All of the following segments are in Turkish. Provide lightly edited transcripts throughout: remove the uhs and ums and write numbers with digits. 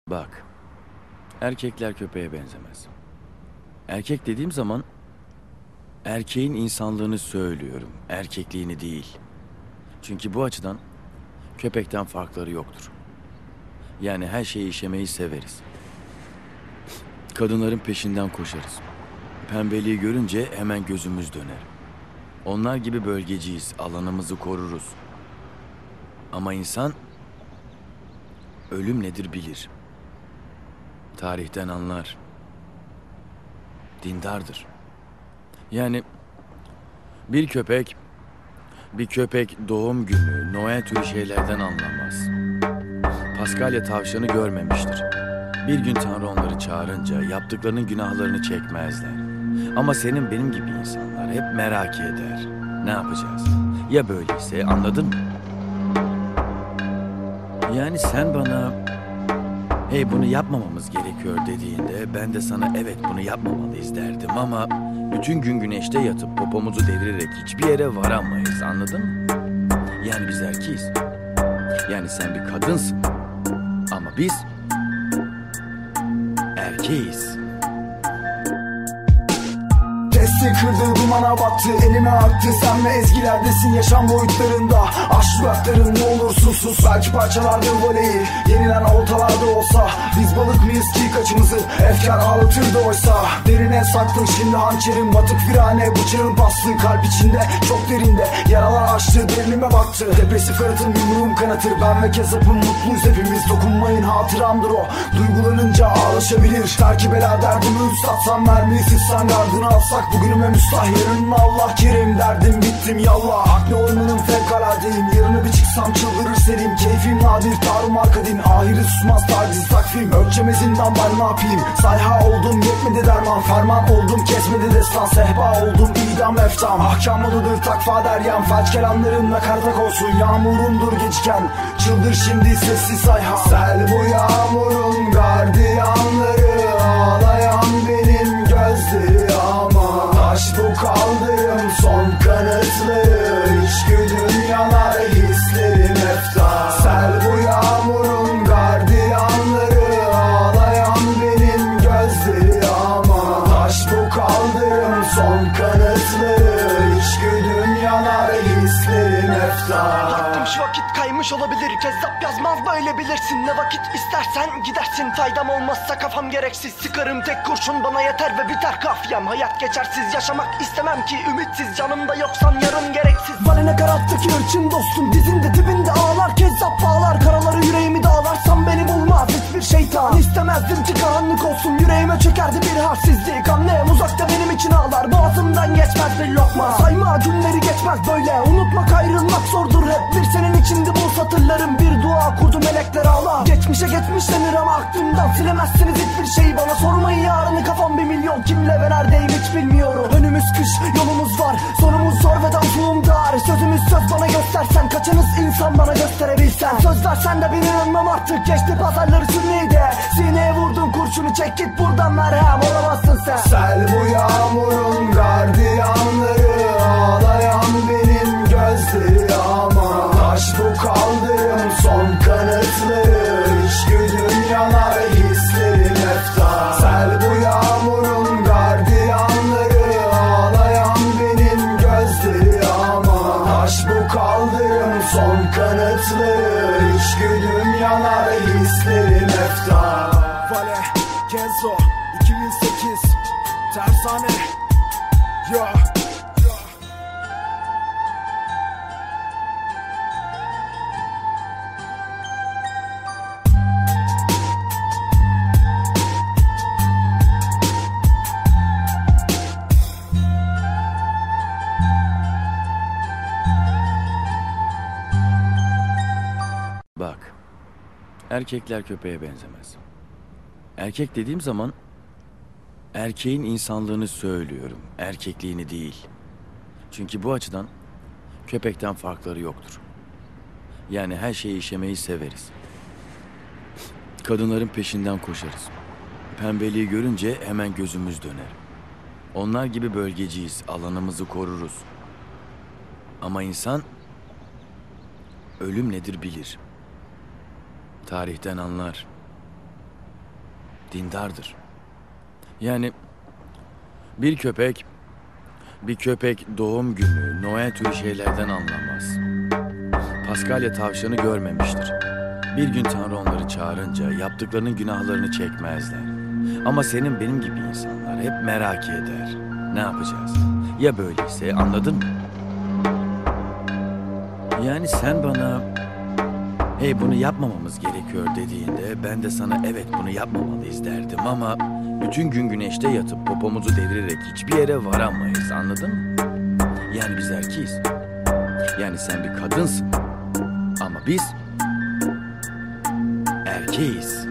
Bak, erkekler köpeğe benzemez. Erkek dediğim zaman erkeğin insanlığını söylüyorum, erkekliğini değil. Çünkü bu açıdan köpekten farkları yoktur. Yani her şeyi işemeyi severiz. Kadınların peşinden koşarız. Pembeliği görünce hemen gözümüz döner. Onlar gibi bölgeciyiz, alanımızı koruruz. Ama insan ölüm nedir bilir. Tarihten anlar. Dindardır. Yani bir köpek doğum günü, Noel türü şeylerden anlamaz. Paskalya tavşanı görmemiştir. Bir gün Tanrı onları çağırınca yaptıklarının günahlarını çekmezler. Ama senin benim gibi insanlar hep merak eder. Ne yapacağız? Ya böyleyse, anladın mı? Yani sen bana hey bunu yapmamamız gerekiyor dediğinde ben de sana evet bunu yapmamalıyız derdim ama bütün gün güneşte yatıp popomuzu devirerek hiçbir yere varamayız, anladın mı? Yani biz erkeğiz. Yani sen bir kadınsın ama biz erkeğiz. Testi kırdı, dumana battı, elime aktı. Sen ve ezgilerdesin yaşam boyutlarında. Aşk dudakların ne olursun sus. Belki parçalardır voleyi, yenilen oltalarda olsa. Biz balık mıyız ki kaçımızı efkar ağlatırdı oysa. Derine saklı şimdi hançerim, batık virane bıçağın bastı. Kalp içinde çok derinde yaralar açtı, derinime baktı. Depresif yaratım yumruğum kanatır, ben ve kezapım mutluyuz hepimiz. Dokunmayın hatıramdır o, duygulanınca ağlaşabilir. Terki bela derdimi üstatsam mermiyi sıçsan gardını alsak. Bugünüme müstah yarın Allah kerim, derdim bittim yallah. Akne oyununun fevkaladeyim, yarını bir çıksam çıldırır serim. Keyfim nadir tarumar kadin, ahiri susmaz taciz takvim. Ölçeme zindan ben ne yapayım, sayha oldum yetmedi derman. Ferman oldum kesmedi destan, sehpa oldum idam eftam. Ahkamalıdır takva deryam, felç kelamların nakarat olsun. Yağmurumdur geçken, çıldır şimdi sessiz sayha. Sel bu yağmurun gardiyanları, ağlayan benim gözleri ama. Taş bu kaldırım son kanıtları, içgüdüm yanar hislerim efta. Sel bu yağmurun gardiyanları, ağlayan benim gözleri ama. Taş bu kaldırım son kanıtları, içgüdüm yanar hislerim efta. Baktım şu vakit kaymış olabilir, kezzap yazmaz böyle bilirsin. Ne vakit istersen gidersin, faydam olmazsa kafam gereksiz. Sıkarım tek kurşun bana yeter ve biter kafiyem. Hayat geçersiz yaşamak istemem ki ümitsiz, canımda yoksan yarın gereksiz. Bana ne karaktaki hırçın dostum, dizinde dibinde ağlar, kezzap bağlar. Karaları yüreğimi dağlarsam beni bulmaz hiçbir şeytan. İstemezdim ki karanlık olsun, yüreğime çökerdi bir halsizlik. Annem uzakta benim için ağlar, boğazımdan geçmez bir lokma. Sayma günleri geçmez böyle, unutmak ayrılmak zordur hep. Bir senin içindi bu satırlarım, bir dua kurdu melekler ağlar. Geçmişe geçmiş denir ama aklımdan silemezsiniz hiçbir şeyi. Bana sormayın yarını, kafam bir milyon, kimle ve neredeyim hiç bilmiyorum. Önümüz kış yolumuz var, sonumuz zor ve de ufum dar. Sözümüz söz, bana göstersen kaçınız insan bana gösterebilsen. Söz versen de beni önmem artık, geçti pazarları sünniydi. Sineye vurdun kurşunu, çek git buradan, merhem olamazsın sen. Sel bu yağmurun gardiyanları, ağlayan benim gözleri ama. Taş bu kaldırım son kanıtları, içgüdüm yanar hislerim efta. Sel bu yağmurun gardiyanları, ağlayan benim gözleri ama. Taş bu kaldırım son kanıtları, içgüdüm yanar hislerim efta. Vale, Kenzo, 2008, tersane, ya. Bak, erkekler köpeğe benzemez. Erkek dediğim zaman erkeğin insanlığını söylüyorum, erkekliğini değil. Çünkü bu açıdan köpekten farkları yoktur. Yani her şeyi işemeyi severiz. Kadınların peşinden koşarız. Pembeliği görünce hemen gözümüz döner. Onlar gibi bölgeciyiz, alanımızı koruruz. Ama insan ölüm nedir bilir. Tarihten anlar. dindardır. Yani bir köpek doğum günü, Noel türü şeylerden anlamaz. Paskalya tavşanı görmemiştir. Bir gün Tanrı onları çağırınca yaptıklarının günahlarını çekmezler. Ama senin benim gibi insanlar hep merak eder. Ne yapacağız? Ya böyleyse, anladın mı? Yani sen bana hey bunu yapmamamız gerekiyor dediğinde ben de sana evet bunu yapmamalıyız derdim ama bütün gün güneşte yatıp popomuzu devirerek hiçbir yere varamayız, anladın mı? Yani biz erkeğiz. Yani sen bir kadınsın ama biz erkeğiz.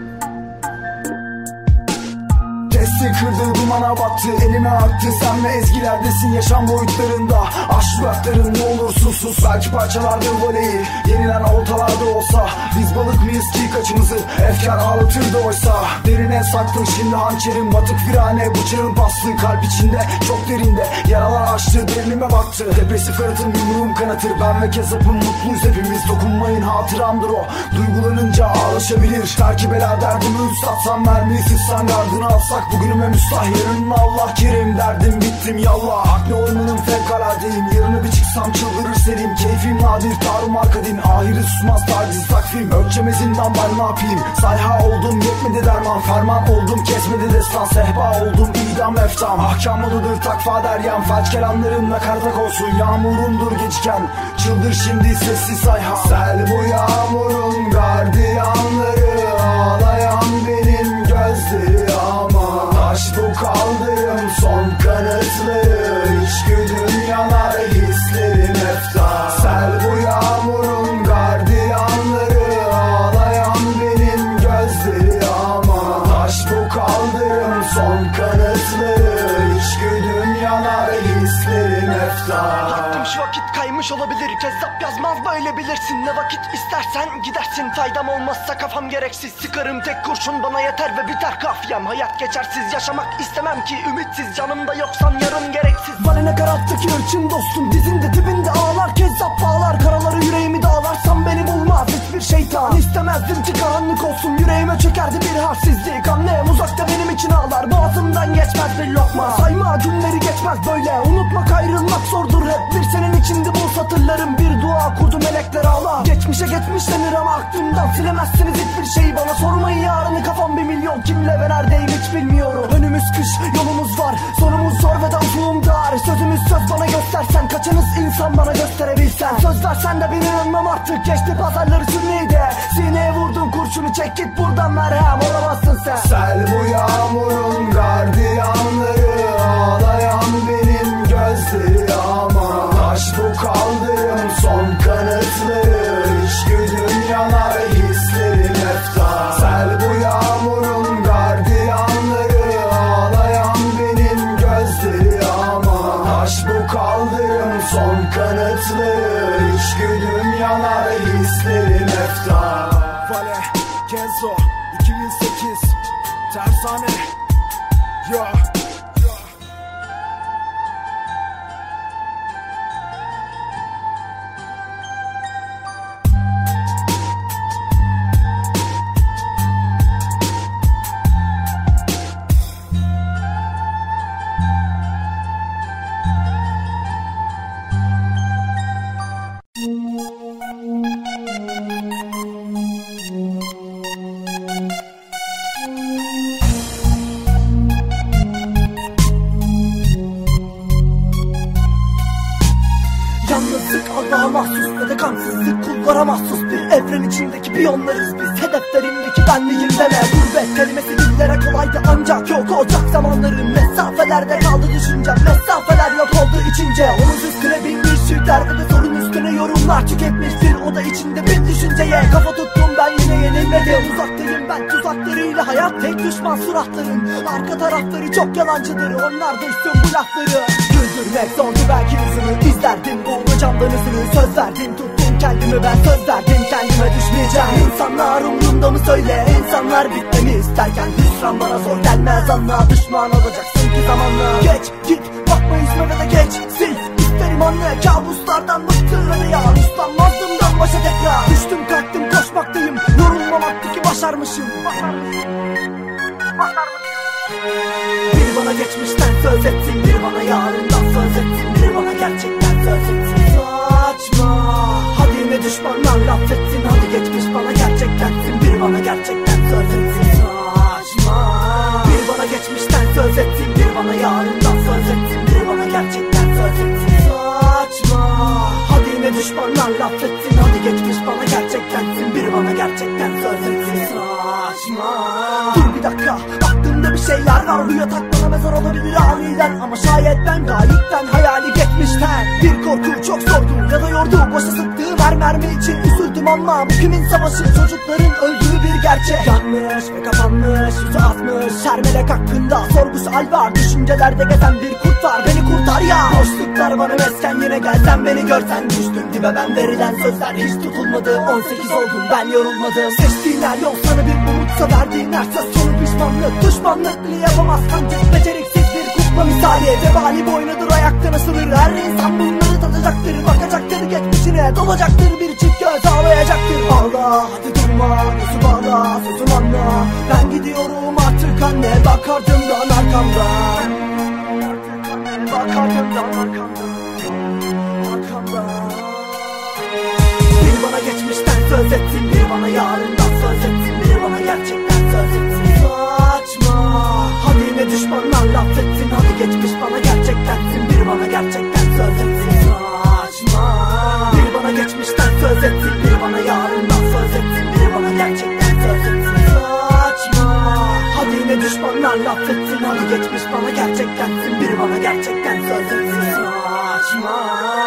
Testi kırdı, dumana battı, elime aktı. Sen ve ezgilerdesin yaşam boyutlarında. Aç dudakların, ne olursun sus. Belki parçalardır voleyi, yenilen oltalarda olsa. Biz balık mıyız ki kaçımızı efkar ağlatırdı oysa. Derine saktım şimdi hançerim, batık virane, bıçağın bastı. Kalp içinde çok derinde yaralar açtı, derinime baktı. Depresif yaratım yumruğum kanatır, ben ve kezapım mutluyuz hepimiz. Dokunmayın hatıramdır o, duygulanınca ağlaşabilir. Terki bela derdimi üstatsam, mermiyi sıçsan gardını alsak. Bugünüme müstah, yarın Allah kerim, derdim bittim yallah. Akne oyununun fevkaladeyim, yarını bir çıksam çıldırır serim. Keyfim nadir, tarumar kadin, ahiri susmaz taciz takvim. Ölçemezinden ben ne yapayım, sayha oldum yetmedi derman. Ferman oldum kesmedi destan, sehpa oldum idam eftam. Ahkamlıdır takva deryam, felç kelamlarımla kartak olsun. Yağmurumdur geçken, çıldır şimdi sessiz sayha. Sel bu yağmurun gardiyanları, ağlayan benim gözleri ama. Taş bu kaldırım son kanıtları, içgüdüm yanar hislerim efta. Sel bu yağmurun gardiyanları, ağlayan benim gözleri ama. Taş bu kaldırım son kanıtları, içgüdüm yanar hislerim efta. Hakkım şu vakit kaymış olabilir, kezzap yazmaz böyle bilirsin. Ne vakit istersen gidersin, faydam olmazsa kafam gereksiz. Sıkarım tek kurşun bana yeter ve biter kafiyem. Hayat geçersiz, yaşamak istemem ki ümitsiz. Canımda yoksan yarım gereksiz. Bana ne karaktaki ölçün dostum, dizinde dibinde ağlar. Kezzap bağlar, karaları yüreğimi dağlarsam beni bulmaz hiçbir şeytan. İstemezdim ki karanlık olsun, yüreğime çökerdi bir harsizlik. Annem uzakta benim için ağlar, boğazımdan geçmez bir lokma. Sayma günleri geçmez böyle, unutmak ayrılmak zordur hep. Bir senin içindi bu satırlarım, bir dua kurdu melekler ağlar. Geçmişe geçmiş denir ama aklımdan silemezsiniz hiçbir şeyi. Bana sormayın yarını, kafam bir milyon, kimle ve neredeyim hiç bilmiyorum. Önümüz kış, yolumuz var, sonumuz zor ve davulum dar. Sözümüz söz, bana göstersen kaçınız insan bana gösterebilsen. Söz versen de beni önmem artık, geçti pazarları sürmeyi de. Sineye vurdun kurşunu, çek git buradan, merhem olamazsın sen. Sel bu yağmurun gardiyanları, ağlayan benim gözleri ama. Taş bu kaldırım son kanıtları, içgüdüm yanar hislerim efta. Sel bu yağmurun gardiyanları, ağlayan benim gözleri ama. Taş bu kaldırım son kanıtları, içgüdüm yanar hislerim efta. Vale, Kenzo, 2008, tersane, ya. Allah'a mahsus ve de kansızlık, kullara mahsus bir evren içindeki piyonlarız biz. Hedeflerindeki benliğim deme, gurbet kelimesi dillere kolaydı ancak yok olacak zamanların. Mesafelerde kaldı düşüncem, mesafeler yok oldu içince. Omuz üstüne binmiş şüpheler ve de sorun üstüne yorumlar tüketmiş bir oda içinde bir düşünceye. Kafa tuttum ben yine yenilmedim, uzaktayım ben tuzaklarıyla. Hayat tek düşman suratların, arka tarafları çok yalancıdır, onlar da üstün bu lafları. Güldürmek zordu belki yüzünü, izlerdim bu camdan yüzünü. Söz verdim tuttum kendimi, ben söz verdim kendime düşmeyeceğim. İnsanlar umrumda mı söyle, insanlar bitmemi isterken hüsran bana zor gelmez, anla düşman olacaksın ki zamanla. Geç git bakma yüzüme ve de geç sil isterim anne, kabuslardan bıktım ve de yalan uslanmazdım başa tekrar. Düştüm kalktım koşmaktayım, yorulmamaktı ki başarmışım. Biri bana geçmişten söz etsin, biri bana yarından söz etsin, biri bana gerçekten söz etsin. Saçma, hadi yine düşmanlar laf etsin, hadi geçmiş bana gerçektensin, biri bana gerçekten söz etsin. Saçma, biri bana geçmişten söz etsin, biri bana yarından söz etsin, biri bana gerçekten söz etsin. Saçma, hadi yine düşmanlar laf etsin, hadi geçmiş bana gerçektensin, biri bana gerçekten söz etsin. Saçma. Dur bir dakika, aklımda bir şeyler var, rüya takmana mezar olabilir aniden, ama şayet ben gayipten, hayali geçmişten. Bir korku çok zordu ya da yordu, boşa sıktığım her mermi için üzüldüm, ama bu kimin savaşı, çocukların öldüğü bir gerçek. Yanmış ve kapanmış, yüzü asmış her melek hakkında sorgusu hal var. Düşüncelerde gezen bir kurt var, beni kurtar ya. Boşluklar bana mesken, yine gelsen beni görsen. Düştüm dibe ben, verilen sözler hiç tutulmadı. 18 oldum ben, yorulmadım. Seçtiğin her yol sana bir umutsa, verdiğin her söz sonu pişmanlık. Düşmanlık bile yapamaz kancık, beceriksiz bir kukla misali. Vebali boynadır, ayaktan asılır her insan, bunları tadacaktır. Bakacaktır geçmişine, dolacaktır bir çift göz, ağlayacaktır. Ağla hadi durma, gözü bağla, sözüm anla. Ben gidiyorum artık anne, bak ardımdan arkamdan. Bak ardımdan arkamdan. Biri bana geçmişten söz etsin, biri bana yarından söz etsin, biri bana gerçekten söz etsin. Saçma, hadi yine düşmanlar laf etsin, hadi geçmiş bana gerçektensin, biri bana gerçekten söz etsin. Saçma, biri bana geçmişten söz etsin, biri bana yarından söz etsin, biri bana gerçekten söz etsin. Saçma, hadi yine düşmanlar laf etsin, hadi geçmiş bana gerçektensin, biri bana gerçekten söz etsin. Saçma.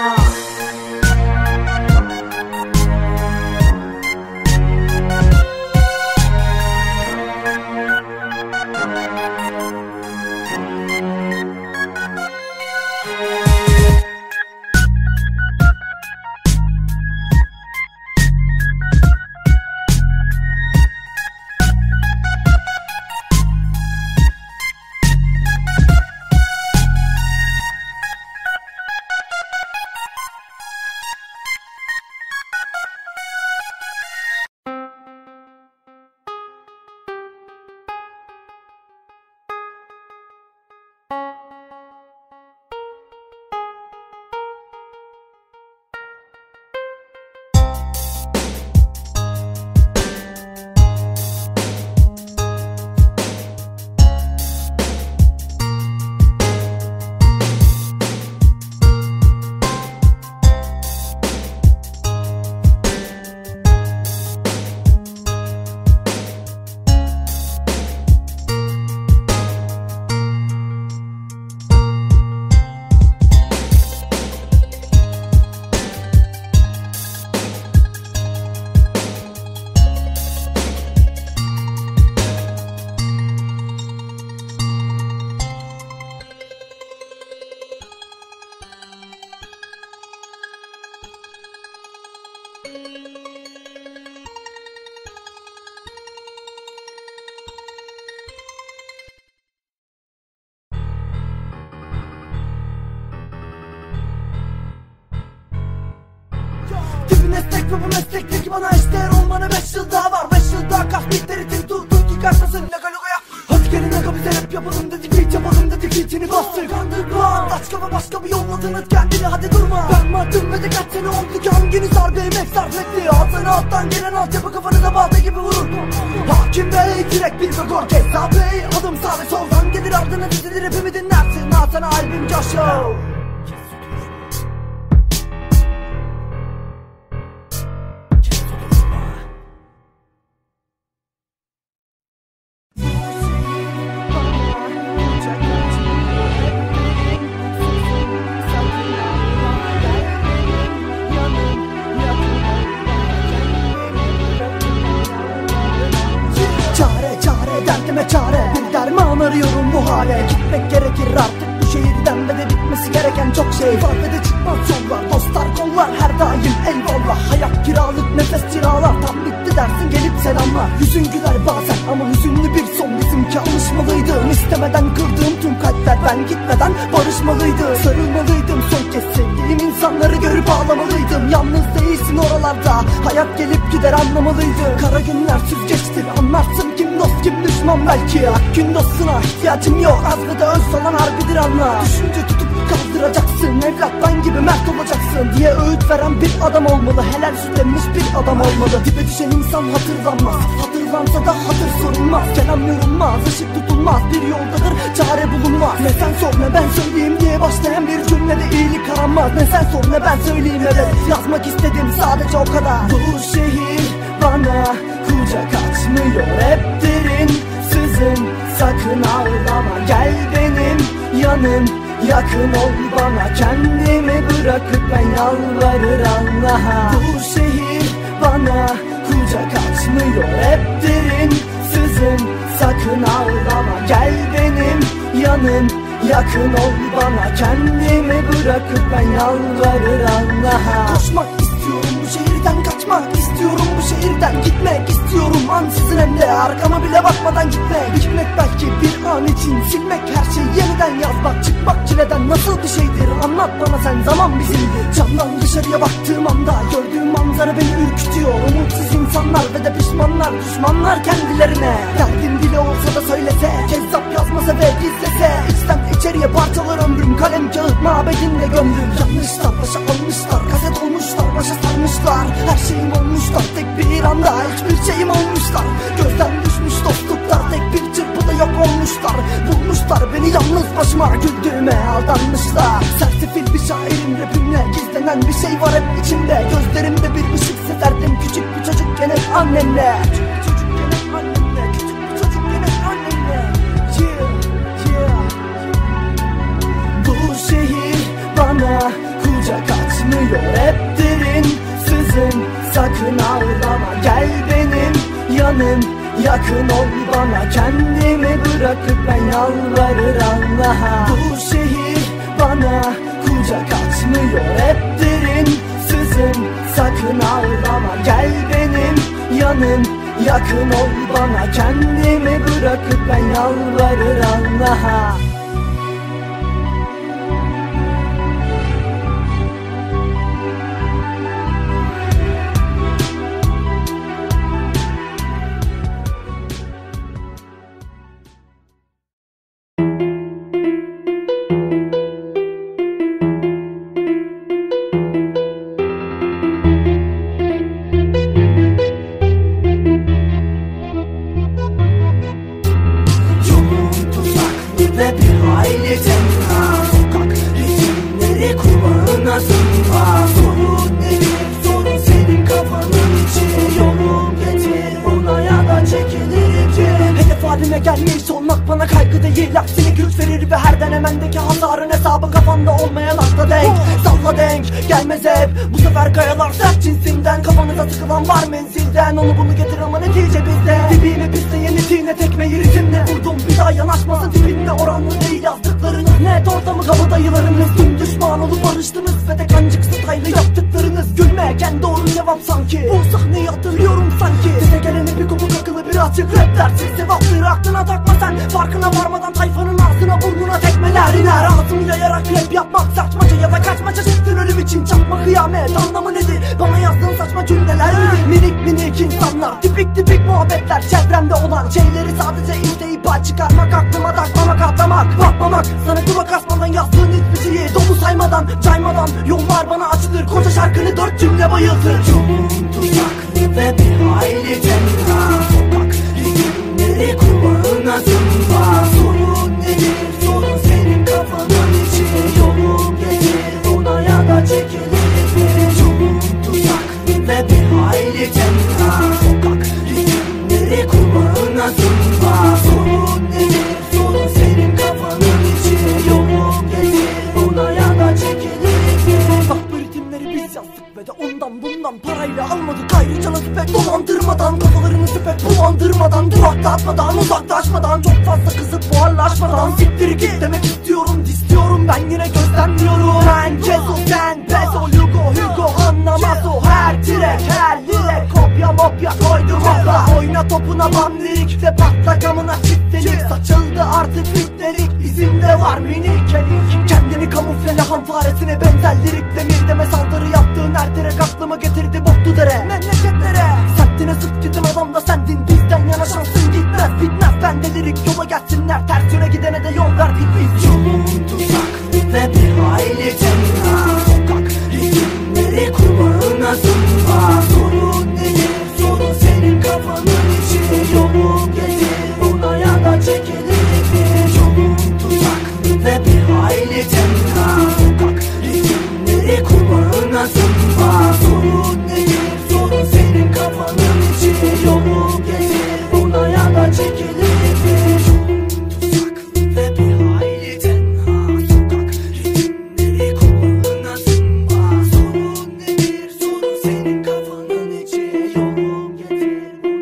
Meslek ve bu meslekteki bana eşdeğer olmana 5 yıl daha var. 5 yıl daha kas bitleri tim tut ki kaçmasın laga logaya. Hadi gelin aga bize rap yapalım dedik, beat yapalım dedik, hitini bastık. Underground başka ve başka bir yolladın et kendini, hadi durma. Ben maddım ve de kaç sene oldu ki hanginiz harbi emek sarf etti. Altına alttan gelen altyapı kafanıza balta gibi vurur. Hakim bey direkt bir ve gol Kezzap bey, adım sağ ve soldan gelir ardına dizilir, rapimi dinlersin. Al sana albüm Joshua. Derdime çare, bir derman arıyorum bu hale. Gitmek gerekir artık bu şehirden ve de bitmek bitmesi gereken çok şey var ve de çıkmaz yollar. Dostlar kollar her daim eyvallah. Hayat kiralık nefes kiralar. Tam bitti dersin gelip selamlar. Yüzün güler bazen ama hüzünlü bir son. Bizimki alışmalıydım. İstemeden kırdığım tüm kalpler ben gitmeden barışmalıydı. Sarılmalıydım son kez sevdiğim insanları görüp ağlamalıydım. Yalnız değilsin oralarda. Hayat gelip gider anlamalıydı. Kara günler süzgeçtir anlarsın kim dost kim düşman belki. Ak gün dostuna ihtiyacım yok. Az ve de öz olan harbidir anla. Düşünce tutup kaldıracaksın. Evlat ben gibi mert olacaksın diye öğüt veren bir adam olmalı. Helal süt emmiş bir adam olmalı. Dibe düşen insan hatırlanmaz. Hatırlansa da hatır sorulmaz. Kelam yorulmaz, ışık tutulmaz. Bir yoldadır çare bulunmaz. Ne sen sor ne ben söyleyeyim diye başlayan bir cümlede iyilik aranmaz. Ne sen sor ne ben söyleyeyim evet. Yazmak istedim sadece o kadar. Bu şehir bana kucak açmıyor. Hep derin sızın. Sakın ağlama gel benim yanım. Yakın ol bana kendimi bırakıp ben yalvarır Allah'a. Bu şehir bana kucak açmıyor. Hep derin sızın. Sakın ağlama gel benim yanım. Yakın ol bana kendimi bırakıp ben yalvarır Allah'a. Koşmak istiyorum bu şehirden, kaçmak istiyorum bu şehirden. Gitmek istiyorum ansızın hem de arkama bile bakmadan gitmek. Gitmek belki bir an için, silmek her şeyi yeniden yazmak. Çıkmak çileden nasıl bir şeydir anlat bana sen, zaman bizimdir. Camdan dışarıya baktığım anda gördüğüm manzara beni ürkütüyor. Umutsuz insanlar ve de pişmanlar, düşmanlar kendilerine. Derdin dili olsa da söylese, kezzap yazmasa ve gizlese. İçten içeriye parçalar ömrüm, kalem kağıt mabedinde gömdüm. Yanlışlar başa almışlar, kaset olmuşlar, başa sarmışlar. Her şeyim olmuşlar tek bir anda, hiçbir şeyim olmuşlar. Gözden düşmüş dostluklar, tek bir çırpıda yok olmuşlar. Bulmuşlar beni yalnız başıma, güldüğüme aldanmışlar. Sersefil bir şairim rapimle, gizlenen bir şey var hep içimde. Gözlerimde bir ışık sezerdim küçük bir çocukken hep annemle. Küçük bir çocukken hep annemle, küçük bir çocukken hep annemle. Bu şehir bana kucak açmıyor. Hep derin sızın. Sakın ağlama gel benim yanım. Yakın ol bana kendimi bırakıp ben yalvarır Allah'a. Bu şehir bana kucak açmıyor. Hep derin sızın. Sakın ağlama gel benim yanım. Yakın ol bana kendimi bırakıp ben yalvarır Allah'a. Halime gelmiş olmak bana kaygı değil, aksine güç verir ve her denemendeki hasarın hesabı kafanda olmayan akla denk. Salla denk gelmez hep bu sefer kayalar sert cinsinden. Kafanıza sıkılan var menzilden, onu bunu getir ama netice bizde. Dibime bizde yenitiğine tekmeyi ritimle vurdum, bir daha yanaşmasın dibinde. Oranlı değil yazdıklarınız net, ortamı kabadayılarınız. Tüm düşman olup barıştınız ve de kancık staylı yaptıklarınız. Gülmeyken doğru cevap sanki, bu sahneyi hatırlıyorum sanki. Size gelene bir kopuk akıllı birazcık rap dersi sevaptır, aklına takma sen. Farkına varmadan tayfanın ağzına burnuna tekmeler iner. Ağzımı yayarak rap yapmak saçmaca ya da kaçmaca, çıktın ölüm için çakma kıyamet. Anlamı nedir bana yazdığın saçma cümleler? Minik minik insanlar, tipik tipik muhabbetler. Çevremde olan şeyleri sadece izleyip pay çıkarmak, aklıma takmamak, atlamak, bakmamak. Sana kulak asmadan yazdığın hiçbir şeyi dolu saymadan, caymadan yollar bana açılır. Koca şarkını 4 cümle bayıltır. Yolum tuzaklı ve bir hayli tenha. Sokak ritimleri kulağına zımba. Sorun nedir sorun senin kafanın içi. Yolum gelir ona ya da çekilir. Yolum tuzaklı ve bir hayli tenha. Sokak ritimleri kulağına zımba. Sorun nedir sorun senin kafanın içi. Yolum gelir ona ya da çekilir. Bak bu ritimleri biz yazdık ve de ondan bundan parayla almadık. Ayrıca nasıl pek dolandırmadan kafalarını taşmadan, çok fazla kızıp buharlaşmadan. Siktir git demek istiyorum, distiyorum ben yine gözlemliyorum. Ben Cezo, sen Bezo, Hugo anlamaz o her direk, her lirek. Kopya mopya koydum hopla, oyna topuna bam lirik ve patla camına çiftelik. Saçıldı artık fitnelik, izinde var minik elik. Kendini kamufle lahan faresine benzer lirik demirdeme saldırı yaptığın her direk aklıma getirdi boklu dere. Memleketlere sertine sık gidin, adam da sendin, bizden yana şansın gitmez bitmez. Ben de lirik yola gelsinler, ters yöne gidene de yol ver bitmez. Yolum tuzak ve bir hayli tenha, sokak ritimleri kurbanına zımba. Sorun nedir, sorun senin kafanın içi. Yolum getir ona ya da çekilir bir. Yolum tuzak ve bir hayli tenha, sokak ritimleri kurbanına zımba. Sorun nedir, sorun senin kafanın içi. Yolum getir ona ya da çekilir bir. Yolum tuzak ve bir hayli tenha, sokak ritimleri kurbanına zımba. Sorun nedir, sorun senin kafanın içi. Yolum getir.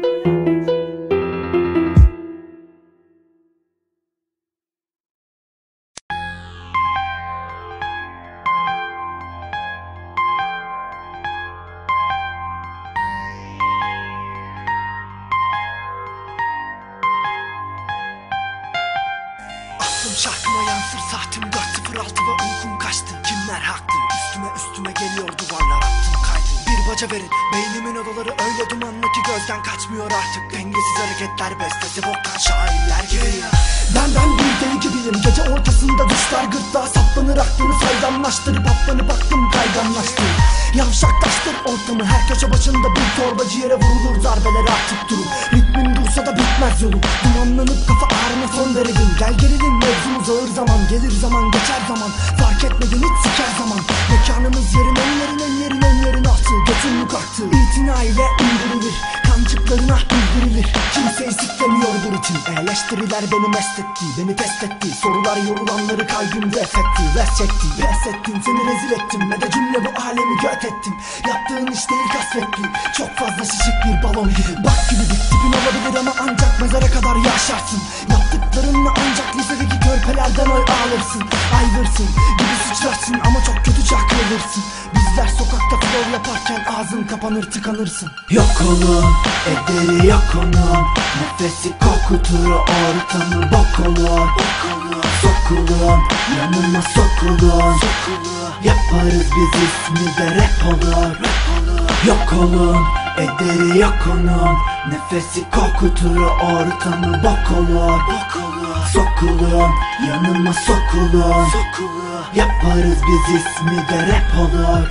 Aklım şarkıma yansır saatim 4.06 ve uykum kaçtı. Kimler haklı, üstüme geliyor duvarlar, attım kaydı. Bir baca verin, beynimin odaları öyle dumanlı ki gözden kaçmıyor artık. Dengesiz hareketler bestesi Volkan şairler gibi. Ben bir deli gibiyim, gece ortasında düşler gırtlağa saplanır. Aklını saydamlaştırıp atlanıp aklım kayganlaştı. Yavşaklaştır ortamı, her köşe başında bir torbacı yere vurulur. Darbeler artık durur, ritmin dursa da bitmez yolu. Dumanlanıp kafa ağrına son verelim. Gel gelelim, mevzumuz ağır zaman, gelir zaman geçer zaman. Fark etmeden hiç siker zaman. Mekanımız yerin en yerin altı. Götünlük aktı, itina ile indirilir. Kancıklarına bildirilir. Kimseyi siklemiyor bu ritim. Eleştiriler beni mest etti, beni test etti. Sorular yorulanları kalbimde efetti. Res çekti, pes ettim, seni rezil ettim. Ve de cümle bu alemi göt ettim. Yaptığın iş değil kasvetli, çok fazla şişik bir balon gibi. Bak gibi bir tipin olabilir ama ancak mezara kadar yaşarsın. Yaptıklarınla ancak lisedeki körpelerden oy alırsın. Ayvırsın gibi sıçrarsın ama çok kötü çakılırsın. Bizler sokakta flor yaparken ağzın kapanır tıkanırsın. Yok olun, ederi yok onun. Nefesi kokutur ortamı bok olur. Sokulun, yanıma sokulun. Yaparız biz ismi de rap olur. Yok olun, ederi yok onun. Nefesi kokutur ortamı bok olur. Sokulun, yanıma sokulun. Yaparız biz ismi de rap olur.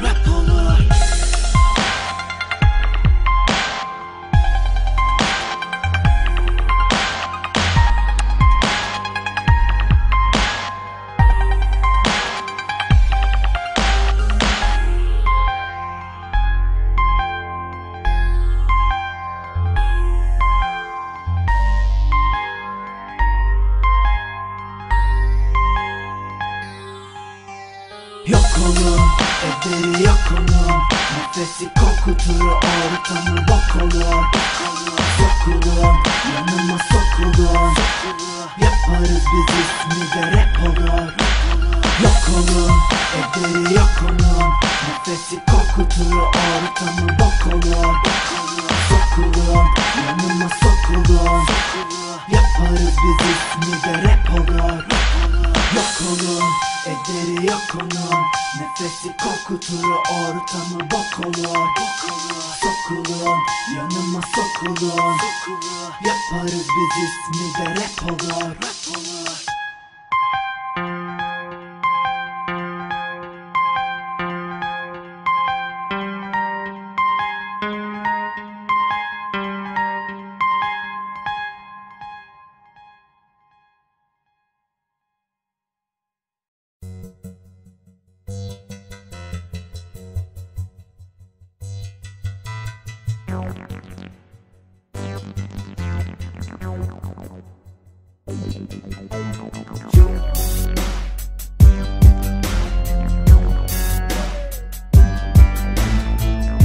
Yok olun, ederi yok onun. Nefesi kokutur ortamı bok olur. Sokulun, yanıma sokulun. Yaparız biz ismi de rap olur. Yok olun, ederi yok onun. Nefesi kokutur ortamı bok olur. Sokulun, yanıma sokulun. Yaparız biz ismi de rap olur. Yok olun, ederi yok onun. Nefesi kokutur ortamı bok olur. Sokulun, yanıma sokulun. Yaparız biz ismi de rap olur.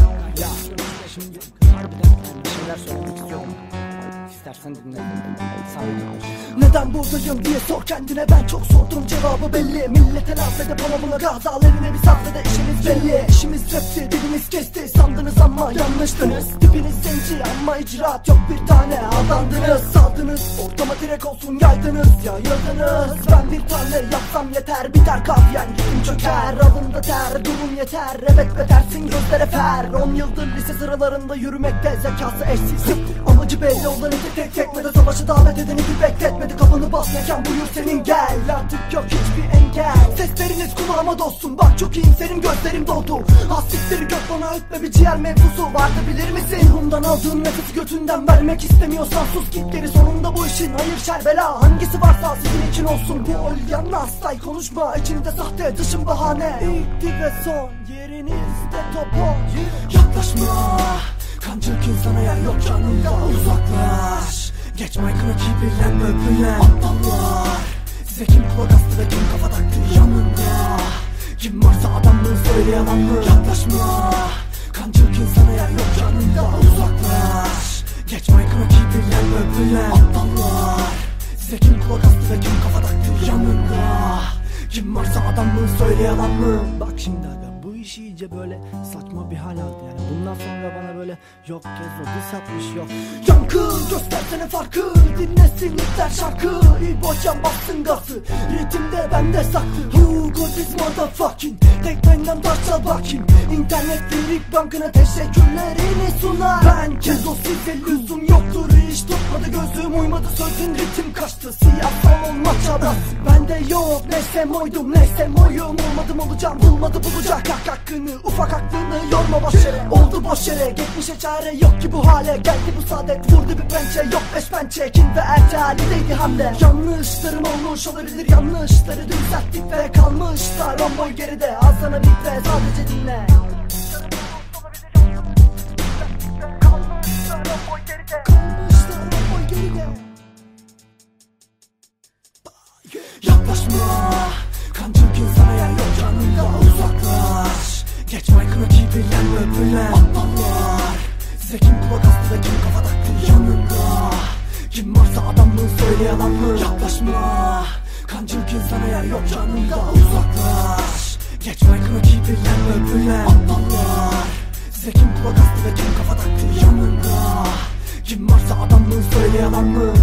İstersen dinle. Neden buradayım diye sor kendine, ben çok sordum cevabı belli. Millete laf edip ona buna gaz al, eline bir safhada işimiz belli. İşimiz rapti, dilimiz kesti sandınız ama yanlıştınız. Tipiniz zenci ama icraat yok bir tane, aldandınız. Saldınız ortama direkt olsun yaydınız, yayıldınız. Ben bir tane yapsam yeter, biter kafyen gittim çöker. Alında ter, durum yeter, evet betersin gözlere fer. 10 yıldır lise sıralarında yürümekte, zekası eşsiz. Amacı belli olanı tek tekmede, savaşı davet edeni bir bekletmedi. Kapını bas mekan buyur senin gel, artık yok hiçbir engel. Sesleriniz kulağıma dostum, bak çok iyimserim gözlerim doldu. Hastikleri gök bana ötme, bir ciğer mevzusu vardı bilir misin? Ruhumdan aldığın nefesi götünden vermek istemiyorsan sus git geri, sonunda bu işin hayır şer bela. Hangisi varsa sizin için olsun, bu yanına asla konuşma. İçinde sahte dışın bahane, ilk ve son yerinizde topo. Yaklaşma, kancık insana yer yok canında, uzaklaş. Geç mikrofonu kibirlenme öpülen aptallar. Size kim kulak astı ve kim kafa taktı yanında? Kim varsa adamlığı söyle yalan mı? Yaklaşma, kancık insana yer yok canında, uzaklaş. Geç mikrofonu kibirlenme öpülen aptallar. Size kim kulak astı ve kim kafa taktı yanında? Kim varsa adamlığı söyle yalan mı? Bak şimdi aga, bu iş iyice böyle saçma bir hal aldı yani. Bundan sonra bana böyle yok Gezo diss atmış yok. Yankı göstersene farkı, dinlesin ipler şarkı. İbocan bastın gazı, ritimde bende saklı. Who got this motherfucking, tek benden taşla bakayım. İnternet lirik bankına teşekkürlerini sunar. Ben Gezo size lüzum yoktur, hiç tutmadı gözüm uymadı sözün, ritim kaçtı. Siyasal olmak çabası bende yok, neysem oydum neysem oyum. Olmadım olacağım, bulmadı bulacak hak hakkını, ufak aklını yorma boş yere. Oldu boş yere, geçmişe çare yok ki bu hale. Geldi bu saadet, vurdu bir pençe, yok beş pençe. Kin ve elçi halindeydi hamle. Yanlışlarım olmuş olabilir, yanlışları düzelttik ve kalmışlar bomboy geride. Al sana bir ve sadece dinle. Kalmışlar bomboy geride. Yaklaşma, kancık insana yer yok canında, uzaklaş. Geç mikrofonu kibirlenme öpülen aptallar. Size kim kulak astı ve kim kafa taktı yanında? Kim varsa adamlığı söyle yalan mı? Yaklaşma, kancık insana yer yok canında, uzaklaş. Geç mikrofonu kibirlenme öpülen aptallar. Size kim kulak astı ve kim kafa taktı yanında? Kim varsa adamlığı söyle yalan mı?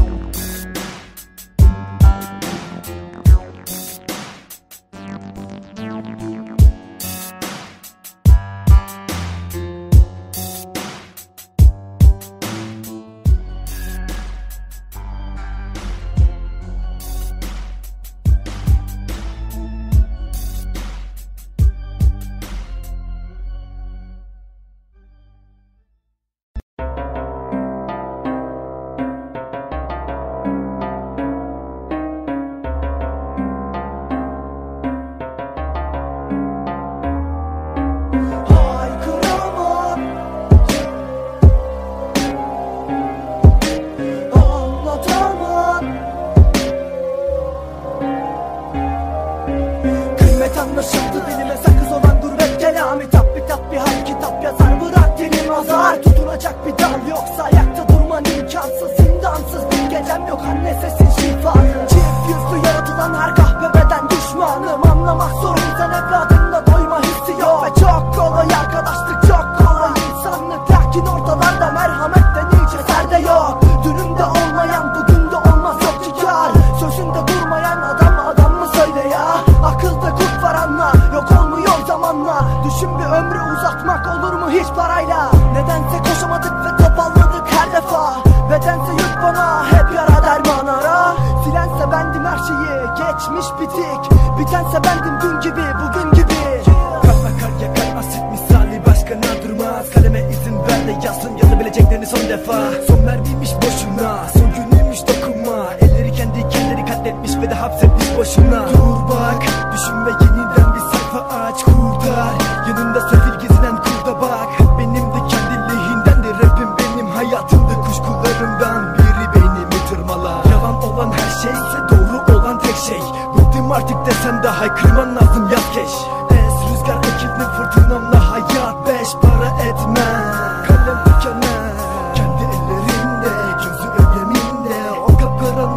Anlaşıldı dilime sakız olan gurbet kelami. Tap bir hal kitap yazar, bırak dilim azar. Tutunacak bir dal yoksa ayakta durman imkansız. Zindansız bir gecem yok, anne sesin şifanı. Çift yüzlü yaratılan her kahpebeden düşmanım. Anlamak zor, insan evladında doyma hissi yok. Ve çok kolay arkadaşlık, çok kolay insanlık. Lakin ortalarda merhametten hiç eser de yok. Dünümde olmayan bugün de olmaz, yok ki kar. Sözünde durmayan adam mı söyle ya? Akılda kurt var anla, yok olmuyor zamanla. Düşün bir ömrü uzatmak olur mu hiç parayla? Nedense koşamadık ve topalladık her defa. Bedense yük bana, hep yara derman ara. Silense bendim her şeyi, geçmiş bitik. Bitense bendim dün gibi, bugün gibi. Kalkma kar yakar asit misali, başkana durmaz. Kaleme izin ver de yazsın yazabileceklerini son defa. Son mermiymiş boşuna, son günüymüş dokunma. Elleri kendi kendileri katletmiş ve de hapsetmiş boşuna. Dur bak, düşün ve yeniden bir sayfa aç, kurtar. Yanında sefil gezinen kurda bak. Benim de kendi lehinden de rapim benim hayatımda kuşkularımdan biri beni tırmalar. Yalan olan her şeyse doğru olan tek şey. Bıktım artık desem de haykırman lazım yaz keş. Es rüzgar ekildi fırtınamla, hayat beş para etmez. Kalem tükenmez kendi ellerinde, gözü öleminde. O kapkaranlık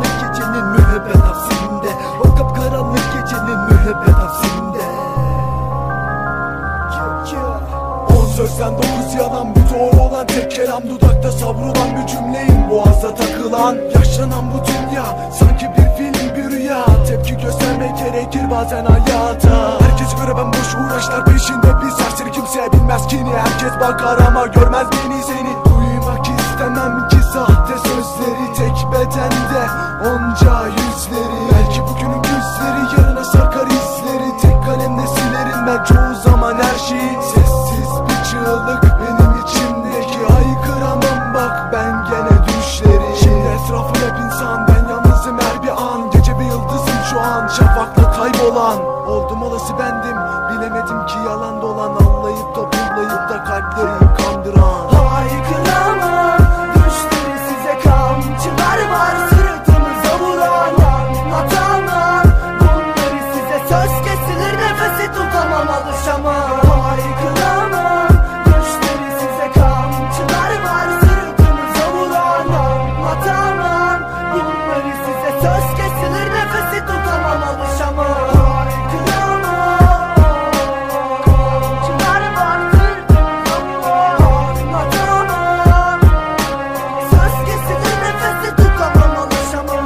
kelam dudakta savrulan bir cümleyim, boğazda takılan. Yaşanan bu dünya sanki bir film, bir rüya. Tepki göstermek gerekir bazen hayata. Herkes göre ben boş uğraşlar peşinde, bir serseri kimse bilmez kini. Herkes bakar ama görmez beni seni. Duymak istemem ki sahte sözleri, tek bedende onca yüzleri. Belki bugünün güzleri yarına sarkar izleri. Tek kalemle silerim ben çoğu zaman her şeyi. Sessiz bir çığlık benim içimdeki, haykıramam bak ben gene düşleri. Şimdi etrafım hep insan, ben yalnızım her bir an. Gece bir yıldızım şu an, şafakla kaybolan. Oldum olası bendim, bilemedim ki yalan dolan. Anlayıp da pullayıp da kalpleri kandıran. Haykıramam, düşleri size kamçılar var, sırtımıza vuran. Anlatamam, bunları size söz kesilir, nefesi tutamam, alışamam. Haykıramam, düşleri size kamçılar var, sırtımıza vuran. Anlatamam, bunları size söz kesilir, nefesi tutamam, alışamam. Haykıramam, kamçılar var, sırtımıza vuran. Anlatamam, söz kesilir, nefesi tutamam, alışamam.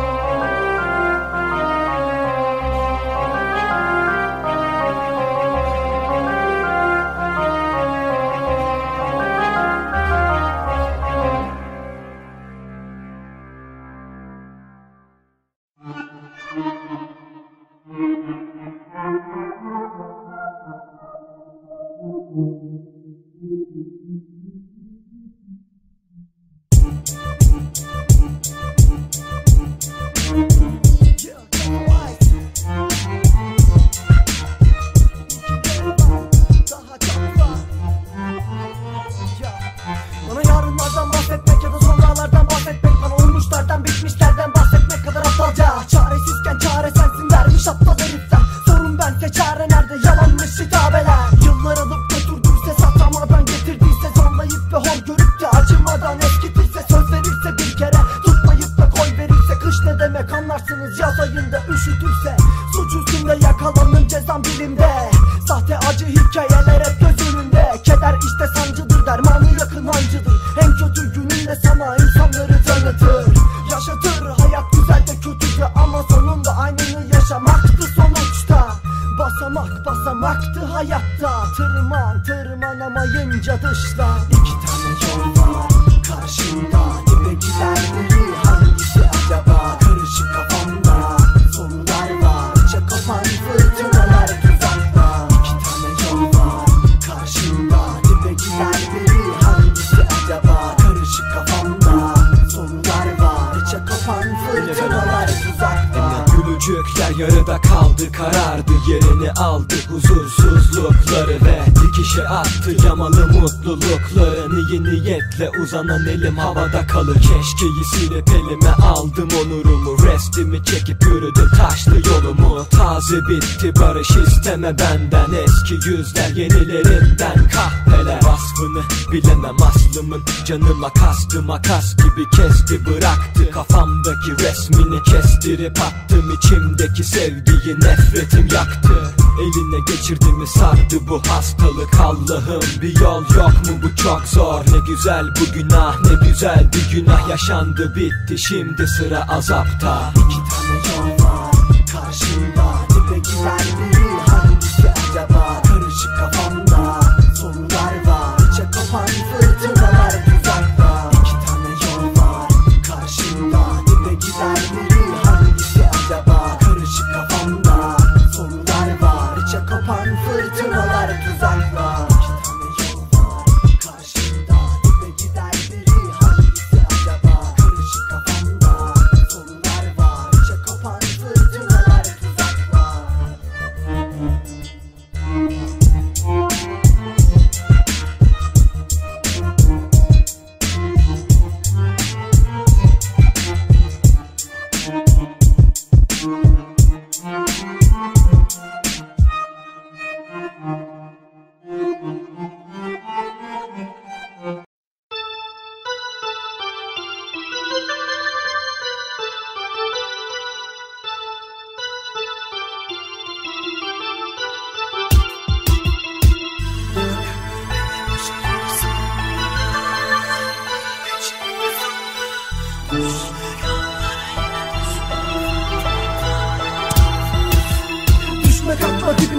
Bana yarınlardan bahsetmek ya da sonralardan bahsetmek, bana olmuşlardan bitmişlerden bahsetmek kadar aptalca. Çaresizken çare sensin vermiş aptal herifler. Sorun bense çare nerede, yalanmış hitabeler. Yıllar alıp götürdüyse, satamadan getirdiyse, zorlayıp ve hor görüp de acımadan eskitirse, söz verirse bir kere tutmayıp da koy verirse, kış ne demek anlarsınız yaz ayında üşütürse. Suç üstünde yakalandım, cezam bilimde. Sahte acı hikayeler hep göz önünde. Keder işte sancıdır, dermanı yakın hancıdır. En kötü gününde sana insanları tanıtır, yaşatır. Hayat güzel de kötü de ama sonunda aynını yaşamaktı sonuçta. Basamak basamaktı hayatta. Tırman tırmanamayınca dışla. İki tane yol var karşımda, dibe gider biri, hangisi acaba? Karışık kafamda sorular var, içe kopan fırtınalar tuzakla. İki tane yol var karşımda, dibe gider biri, hangisi acaba? Karışık kafamda sorular var, içe kopan fırtınalar tuzakla. Gülücükler yarıda kaldı, karardı, yerini aldı huzursuzlukları ve dikişe attı yamalı mutluluklarını. İyi niyetle uzanan elim havada kalır, keşkeyi silip elime aldım onurumu. Restimi çekip yürüdüm taşlı yolumu. Taze bitti barış, isteme benden eski yüzler, yenilerinden kahpeler. Vasfını bilemem aslımın, canıma kastı, makas gibi kesti bıraktı. Kafamdaki resmini kestirip attım, içimdeki sevgiyi nefretim yaktı. Eline geçirdi mi sardı bu hastalık, Allah'ım bir yol yok mu, bu çok zor. Ne güzel bu günah, ne güzel bir günah yaşandı bitti, şimdi sıra azapta. İki tane yol var karşımda, dibe gider biri, hangisi acaba? Karışık kafamda sorular var, içe kopan fırtınalar tuzakla. İki tane yol var karşımda, dibe gider biri, hangisi acaba? Karışık kafamda sorular var, içe kopan fırtınalar tuzakla. İki tane yol var karşımda, dibe gider biri, hangisi acaba? Karışık kafamda sorular var, içe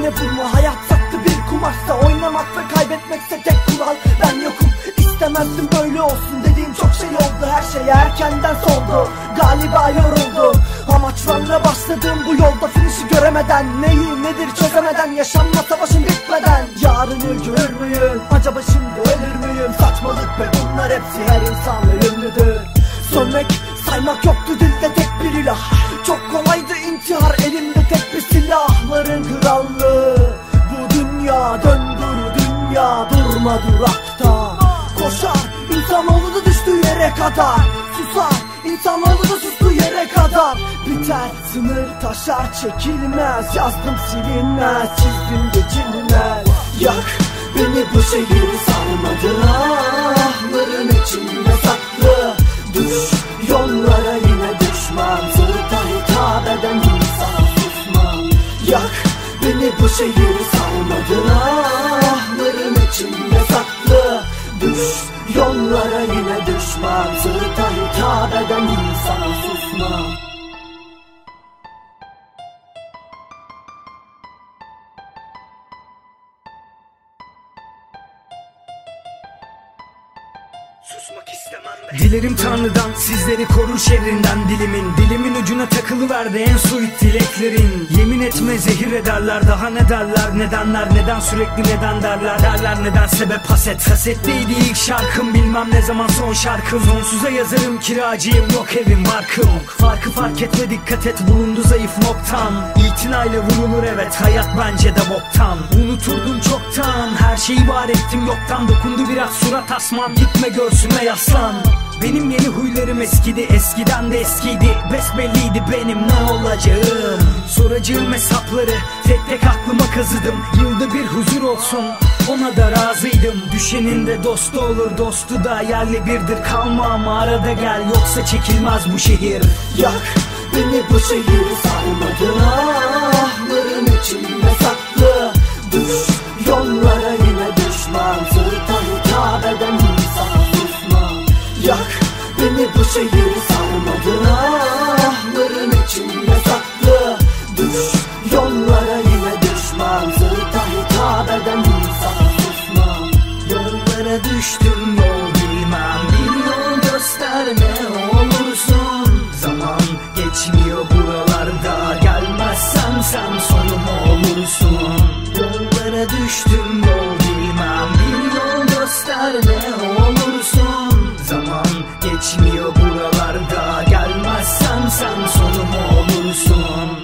yine vurma. Hayat sattı bir kumaşsa, oynamak ve kaybetmekse tek kural. Ben yokum, istemezdim böyle olsun. Dediğim çok şey oldu, her şey erkenden soldu. Galiba yoruldum, amaçlarla başladım bu yolda. Finişi göremeden, neyi nedir çözemeden, yaşanma savaşın bitmeden. Yarını görür müyüm, acaba şimdi ölür müyüm? Saçmalık ve bunlar hepsi, her insan ölümlüdür. Sönmek, saymak yoktu dilde tek bir ilah. Çok kolaydı intihar, elimde tek bir silahların krallığı. Bu dünya döndür dünya, durma durakta. Koşar, insanoğlu da düştüğü yere kadar. Susar, insanoğlu da sustuğu yere kadar. Biter, sınır taşar, çekilmez. Yazdım silinmez, çizdim geçilmez. Yak beni, bu şehir sarmadı. Ahların içinde saklı. Düş yollara, yine düşman. Sırta hitap eden insan susmam. Yak beni, bu şehir sarmadı. Ahların içinde saklı. Düş yollara, yine düşman. Sırta hitap eden insana susmam. Susmak istemem be. Dilerim Tanrı'dan, sizleri korur şerrinden dilimin. Dilimin ucuna takılıverdi en soyut dileklerin. Yemin etme zehir ederler, daha ne derler? Nedenler, neden sürekli neden derler? Derler neden, sebep haset. Kasetteydi ilk şarkım, bilmem ne zaman son şarkım. Sonsuza yazarım, kiracıyım, yok evim barkım. Farkı fark etme, dikkat et, bulundu zayıf noktam. İtinayla vurulur evet, hayat bence de boktan. Unuturdum çoktan, her şeyi var ettim yoktan. Dokundu biraz surat asman, gitme göğsüme yaslan. Benim yeni huylarım eskidi, eskiden de eskiydi. Besbelliydi benim ne olacağım. Soracağım hesapları tek tek aklıma kazıdım. Yılda bir huzur olsun, ona da razıydım. Düşenin de dostu olur, dostu da yerli birdir. Kalma ama arada gel, yoksa çekilmez bu şehir. Yak beni, bu şehir sarmadı. Ahların içinde saklı. Düş yollara, yine düşman. Sırta hitap eden insana susmam. Yak beni, bu şehir sarmadı. Ahların içinde saklı. Düş yollara, yine düşman. Sırta hitap eden insana susmam. Yollara düştüm, yol bilmem. Bir yol göster ne olursun. Zaman geçmiyor buralarda. Gelmezsen sen sonum olursun. Yollara düştüm, yol bilmem. Bir yol göster ne olursun. Zaman geçmiyor buralarda. Gelmezsen sen sonum olursun.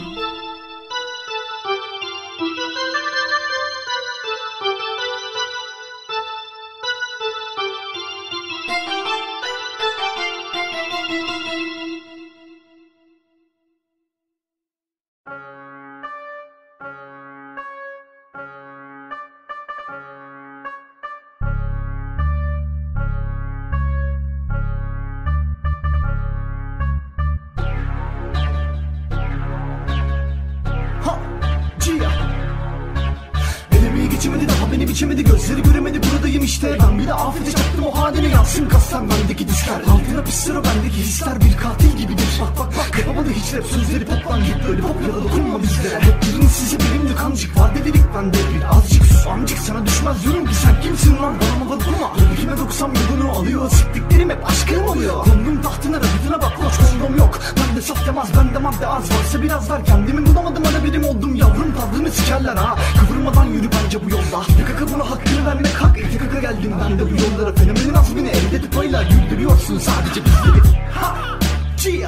Geçemedi, daha beni biçemedi, gözleri göremedi, buradayım işte. Ben bile afete çaktım o haline, yansın kastan bendeki düşler. Altına pis sıra, bendeki hisler bir katil gibidir. Bak bak bak, yapamadı hiç rap sözleri, poplan hep böyle pop ya da dokunma bizlere. Hep birini size, benim de kancık var dedik bende. Birazcık sus amcık, sana düşmez diyorum ki sen kimsin lan, bana hava durma. Kime doksam yolunu alıyor, siktiklerim hep aşkım oluyor. Kondum tahtına, rahatına bak koç, kondom yok. Bende saf demez, bende madde az, varsa biraz ver. Kendimi bulamadım, ana birim oldum yavrum, tadını sikerler ha. Kıvırmadan yürü bence bu yolda. Yakaka buna hakkını vermek hak. İtekaka geldim ben de bu yollara. Fenomenin azmini elde tıpayla güldürüyorsun sadece bizleri. Ha! Chia!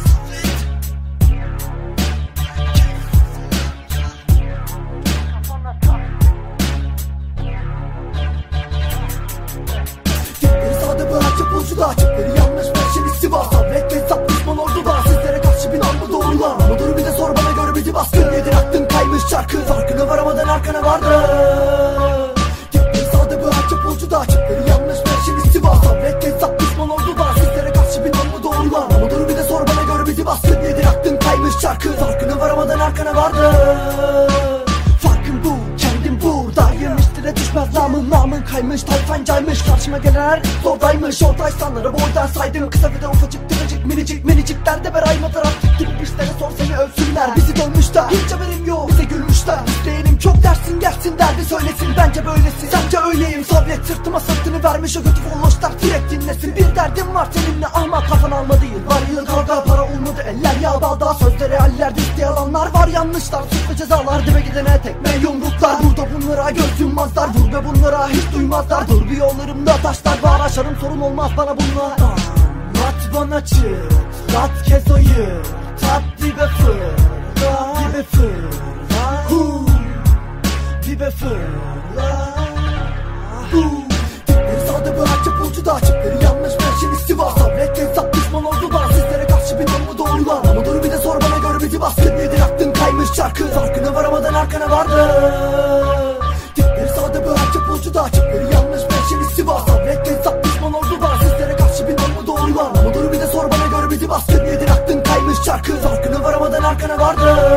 Cepleri sağda bırak, çapulcuda. Cepleri yanlış, perşemiz Sivas. Sabret ve sap düşman orduda. Sizlere karşı bin anda doğrular. Ama dur bir de sor bana, gör bizi baskın. Nedir aklın kaymış şarkı, farkına varamadan arkana vardı. Cepleri sağda bırak, çapulcuda. Cepleri yanlış, perşemiz Sivas. Sabret ve sap düşman orduda. Sizlere karşı bin anda doğrular. Ama dur bir de sor bana, gör bizi baskın. Nedir aklın kaymış şarkı, farkına varamadan arkana vardı. Farkın bu, kendim buradayım. İşte düşmez namın kaymış, tayfan caymış. Karşıma gelenler zordaymış. Orta insanları boydan saydım. Kısa bir de ufacık tüfecik, minicik derde ver aymadır artık. Gibi işlere sor seni ölsünler. Bizi dönmüşler, hiç haberim yok. Bize gülmüşler, isteyenim çok der. bence böylesin. Sence öyleyim. Sabret, sırtıma sırtını vermiş o kötü folloşlar direkt dinlesin. Bir derdim var seninle ama kafan alma değil. Var yıl kavga para olmadı eller yağ balda. Sözleri hallerde işte yalanlar var, yanlışlar, suç ve cezalar. Dibe gidene tekme yumruklar. Burada bunlara göz yummazlar. Vur ve bunlara hiç duymazlar. Dur bir yollarımda taşlar var, aşarım sorun olmaz bana bunlar. At bana çıt, at kez oyun, tat dibe fırla, dibe fırla, dibe fırla. Tipleri sağda bırak çapulcu da, çipleri yanlış menşenisti var. Sabret hesap düşman oldu da, sizlere karşı bir damı doğrular. Ama dur bir de sor bana, gör bizi baskın. Yedin aklın kaymış şarkı, farkına varamadan arkana vardı. Tipleri sağda bırak çapulcu da, çipleri yanlış menşenisti var. Sabret hesap düşman oldu da, sizlere karşı bir damı doğrular. Ama dur bir de sor bana, gör bizi baskın. Yedin aklın kaymış şarkı, farkına varamadan arkana vardı.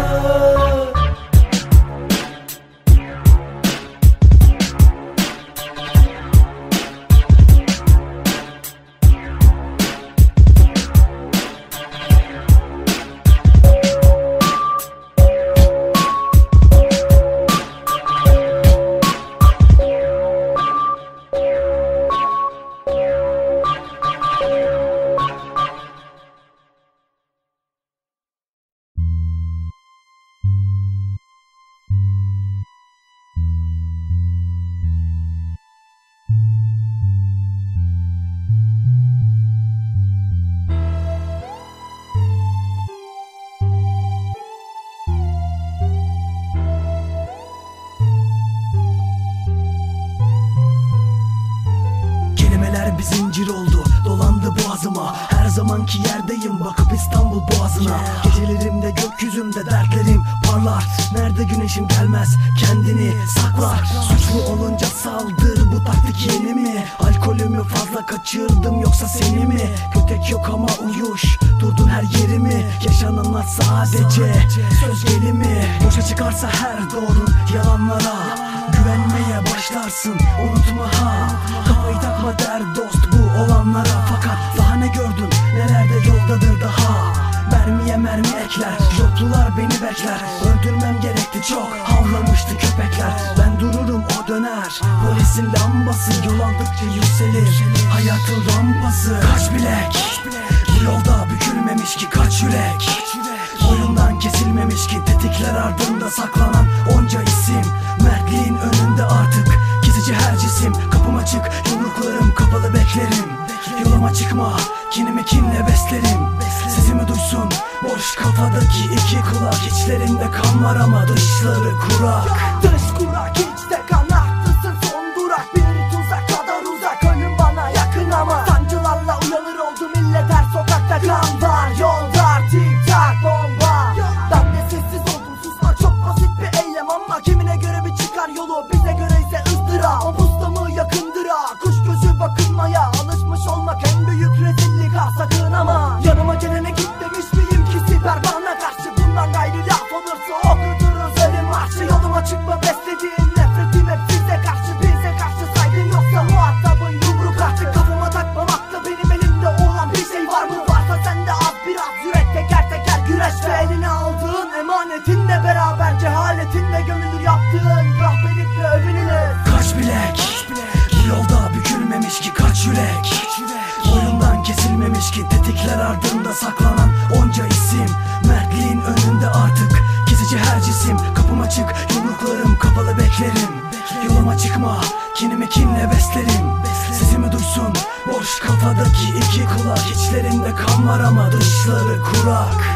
Bir zincir oldu, dolandı boğazıma. Her zamanki yerdeyim, bakıp İstanbul boğazına. Gecelerimde gökyüzümde dertlerim parlar. Nerede güneşim gelmez, kendini saklar. Suçlu olunca saldır, bu taktik yeni mi? Alkolümü fazla kaçırdım yoksa seni mi? Kötek yok ama uyuş, durdun her yerimi. Yaşananlar sadece söz gelimi. Boşa çıkarsa her doğrun yalanlara güvenmeye başlarsın, unutma ha. Kafayı takma der dost bu olanlara. Fakat daha ne gördüm, nelerde yoldadır daha. Mermiye mermi ekler, yoklular beni bekler. Öldürmem gerekti çok, havlamıştı köpekler. Ben dururum o döner, polisin lambası. Yol aldıkça yükselir hayatın rampası. Kaç bilek, bu yolda bükülmemiş ki kaç yürek. Boyundan kesilmemiş ki tetikler ardında saklanan onca isim. Mertliğin önünde artık gizlice her cisim. Kapım açık, yumruklarım kapalı beklerim. Yoluma çıkma, kinimi kinle beslerim. Sesimi duysun boş kafadaki iki kulak. İçlerinde kan var ama dışları kurak. Dış kurak, içte kan aktısın son durak. Bir tuzak kadar uzak, ölüm bana yakın ama sancılarla uyanır oldu millet her sokakta. Kan var yolda, tik tak bomba. Ben de sessiz oldum, susma çok basit bir eylem ama kimine göre bir çıkar yolu, bize göre ise ızdırap. O bustamı yakındır ha, kuş gözü bakınmaya alışmış olmak en büyük rezillik ha. Sakın ama yanıma gelene git demiş miyim ki siper bana karşı? Bundan gayrı laf olursa okuturuz ölüm marşı. Yoluma çıkma beslediğin nefretim hep size karşı. Bize karşı saygın yoksa muhatabın yumruk artık. Kafama takmamakla benim elimde olan bir şey var mı? Varsa sende az biraz yürek, teker teker güreş. Ve eline aldığın emanetinle beraber cehaletinle gömülür yaptığın rahbelikle övünülür. Kaç bilek, bu yolda bükülmemiş ki kaç yürek. Boyundan kesilmemiş ki tetikler ardında saklanan onca isim. Mertliğin önünde artık gizlice her cisim. Kapım açık, yumruklarım kapalı beklerim. Yoluma çıkma, kinimi kinle beslerim. Sesimi duysun boş kafadaki iki kulak. İçlerinde kan var ama dışları kurak.